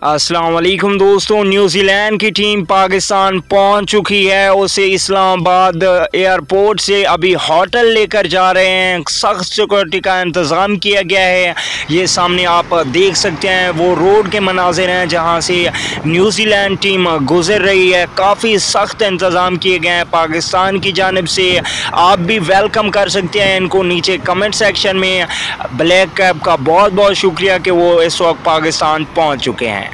अस्सलाम वालेकुम दोस्तों, न्यूजीलैंड की टीम पाकिस्तान पहुंच चुकी है। उसे इस्लामाबाद एयरपोर्ट से अभी होटल लेकर जा रहे हैं। सख्त सिक्योरिटी का इंतज़ाम किया गया है। ये सामने आप देख सकते हैं वो रोड के मनाजिर हैं जहां से न्यूजीलैंड टीम गुजर रही है। काफ़ी सख्त इंतज़ाम किए गए हैं पाकिस्तान की जानिब से। आप भी वेलकम कर सकते हैं इनको नीचे कमेंट सेक्शन में। ब्लैक कैप का बहुत बहुत शुक्रिया कि वो इस वक्त पाकिस्तान पहुँच चुके हैं।